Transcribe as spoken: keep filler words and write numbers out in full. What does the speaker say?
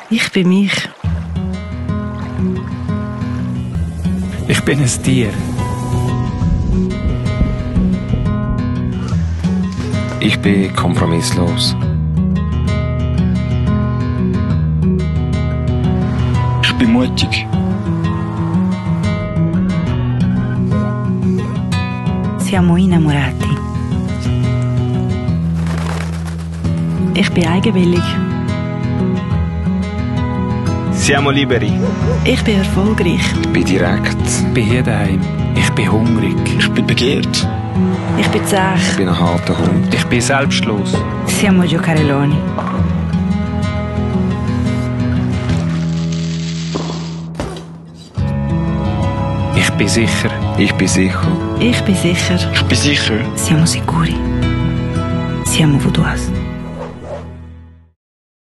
Ich bin mich. Ich bin ein Tier. Ich bin kompromisslos. Ich bin mutig. Siamo innamorati. Ich bin eigenwillig. Siamo liberi. Ich bin erfolgreich. Ich bin direkt. Ich bin hier daheim. Ich bin hungrig. Ich bin begehrt. Ich bin zäh. Ich bin ein harter Hund. Ich bin selbstlos. Siamo giocarelloni. Ich bin sicher. Ich bin sicher. Ich bin sicher. Ich bin sicher. Siamo sicuri. Siamo voodooas.